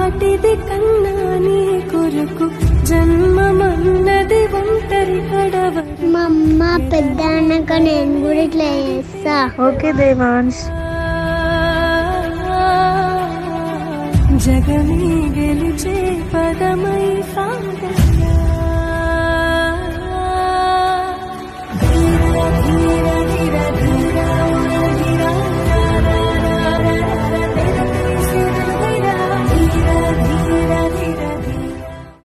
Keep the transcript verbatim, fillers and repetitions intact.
వాటిది కన్నా నీ కొరకు జన్మమన్నది ఒంటరి కడవ. మా అమ్మ పెద్ద అన్నాక నేను కూడా ఇట్లా చేస్తా. ఓకే దేవాంశ్. జగమే గెలిచే పదమై సాగ